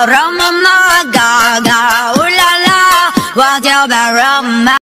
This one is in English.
Roma, gaga, ooh la la, 忘掉吧 Roma。